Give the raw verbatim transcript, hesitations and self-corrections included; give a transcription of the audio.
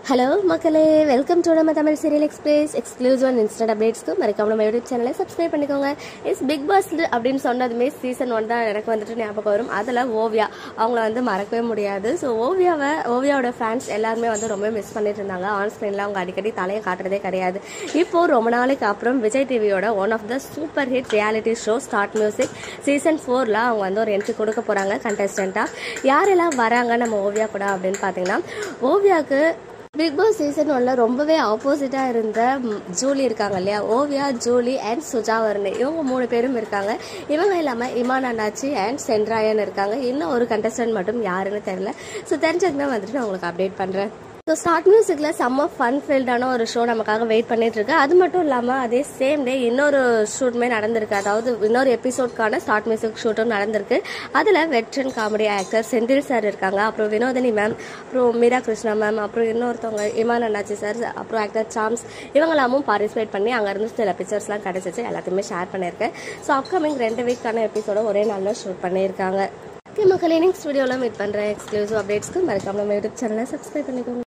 Hello மக்களே, welcome to நம்ம Tamil serial express exclusive and instant அப்டேட்ஸ்க்கு மறக்காம நம்ம யூடியூப் சேனலை சப்ஸ்கிரைப் பண்ணிக்கோங்க. இஸ் பிக் பாஸ் அப்படின்னு சொன்னதுமே சீசன் ஒன் தான் எனக்கு வந்துட்டு ஞாபகம் வரும். அதில் ஓவியா அவங்கள வந்து மறக்கவே முடியாது. ஸோ ஓவியாவை ஓவியாவோட ஃபேன்ஸ் எல்லாருமே வந்து ரொம்ப மிஸ் பண்ணிட்டு இருந்தாங்க. ஆன் ஸ்க்ரீனில் அவங்க அடிக்கடி தலையை காட்டுறதே கிடையாது. இப்போது ரொம்ப நாளைக்கு அப்புறம் விஜய் டிவியோட one of the super hit reality show start music season ஃபோரில் அவங்க வந்து ஒரு என்ட்ரி கொடுக்க போகிறாங்க கண்டஸ்டண்ட்டாக. யாரெல்லாம் வராங்க நம்ம ஓவியா கூட அப்படின்னு பார்த்தீங்கன்னா, ஓவியாவுக்கு பிக் பாஸ் சீசன் ஒன்ல ரொம்பவே ஆப்போசிட்டாக இருந்த ஜூலி இருக்காங்க இல்லையா, ஓவியா, ஜூலி அண்ட் சுஜாவர்னு இவங்க மூணு பேரும் இருக்காங்க. இவங்க இல்லாமல் இமான் அண்ணாச்சி அண்ட் சென்ட்ராயன் இருக்காங்க. இன்னும் ஒரு கண்டஸ்டன்ட் மட்டும் யாருன்னு தெரியல. ஸோ தெரிஞ்சதுன்னா வந்துட்டு நான் உங்களுக்கு அப்டேட் பண்ணுறேன். ஸோ ஸ்டார்ட் மியூசிக்கில் செம்ம ஃபன் ஃபீல்டான ஒரு ஷோ நமக்காக வெயிட் பண்ணிட்டு இருக்கு. அது மட்டும் இல்லாமல் அதே சேம் டே இன்னொரு ஷூட்டுமே நடந்திருக்கு. அதாவது இன்னொரு எபிசோட்கான ஸ்டார்ட் மியூசிக் ஷூட்டும் நடந்திருக்கு. அதில் veteran comedy actor Senthil sir இருக்காங்க, அப்புறம் வினோதினி மேம், அப்புறம் மீரா கிருஷ்ணா மேம், அப்புறம் இன்னொருத்தவங்க இமான் அண்ணாச்சி சார், அப்புறம் ஆக்டர் சாம்ஸ், இவங்களாமும் பார்ட்டிசிபேட் பண்ணி அங்கேருந்து சில பிக்சர்ஸ்லாம் கிடச்சிச்சு. எல்லாத்தையுமே ஷேர் பண்ணியிருக்கேன். ஸோ அப்கமிங் ரெண்டு வீக்கான எபிசோட ஒரே நாளில் ஷூட் பண்ணியிருக்காங்க. ஓகே மக்களே, நெக்ஸ்ட் வீடியோவில் மீட் பண்ணுறேன். எக்ஸ்க்ளூசிவ் அப்டேட்ஸ்க்கு மறக்காம நம்ம யூடியூப் சேனலை சப்ஸ்கிரைப் பண்ணிக்கோங்க.